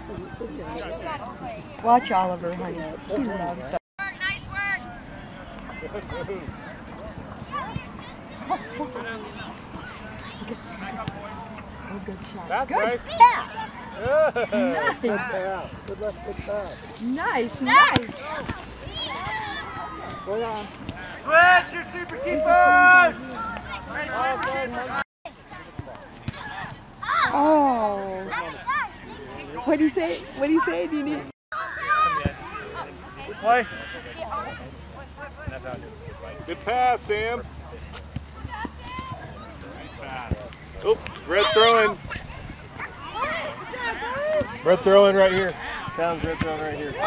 Watch Oliver, honey. He loves it. Nice work. Oh, good shot. That's good nice. pass. Nice. Nice. Good luck, good pass. Nice, nice. Hold on. Switch your super keepers! Oh. What do you say? What do you say? Do you need? Play. Good pass, Sam. Oh, red throwing. Red throwing right here. Town's red throwing right here.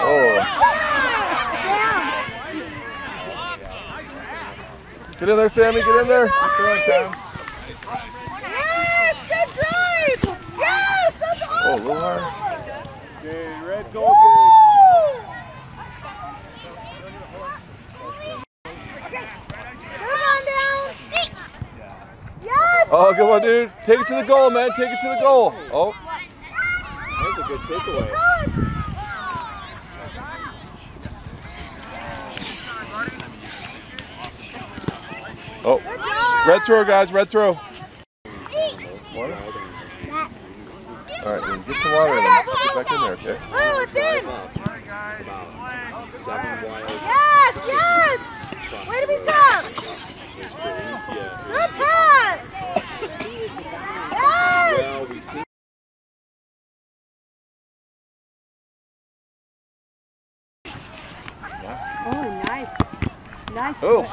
Get in there, Sammy. Get in there. Good throwing, Sam. Yes, good drive. Yes, that's awesome. Oh, a little hard. Okay, red goal kick. Oh, good one, dude. Take it to the goal, man. Take it to the goal. Oh. That was a good takeaway. Oh. Red throw, guys. Red throw. Water? All right, then get some water in there. Get back in there, okay? Oh, it's in. About 7 wide. Yes, yes. Way to be tough. Good pass. Yes. Well, we think Oh, nice. Nice. Oh.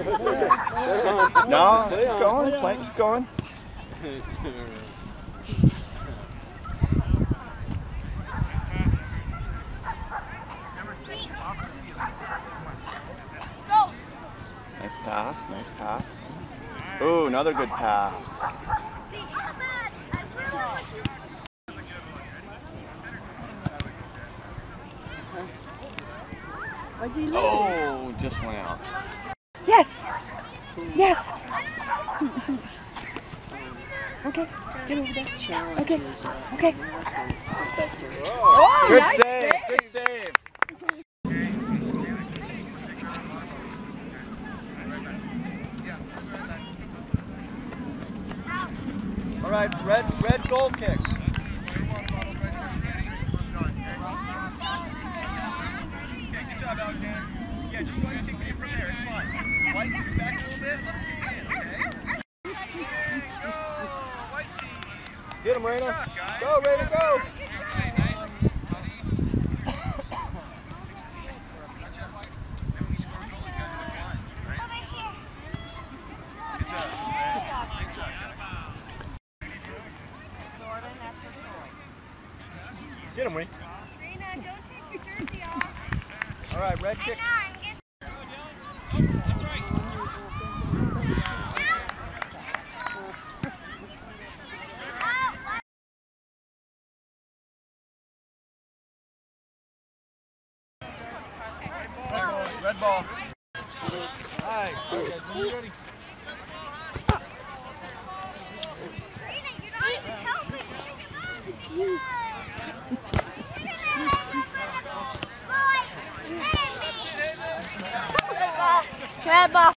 No, keep going. Plank, keep going. Nice pass, nice pass. Ooh, another good pass. Was he leaving? Oh, just went out. Yes. Yes. Okay. Get over there. Okay. Okay. Oh, Good nice save. Good save. All right, red goal kick. Good job, Alexander. Yeah, just go ahead and kick it in from there. It's fine. White, scoot back a little bit. Let him kick it in, okay? Go, White team. Get him, Raina. Good job, guys. Go, Raina, go. Get him, Raina. Rena, don't take your jersey off. All right, red kick. That's right. Red ball. Nice. Okay, you ready? Red ball.